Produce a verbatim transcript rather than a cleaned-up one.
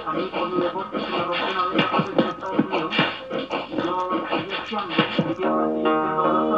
a mí por mi deporte se me rompió una vez la patria en Estados Unidos y yo seguía esquiando en tierra y viendo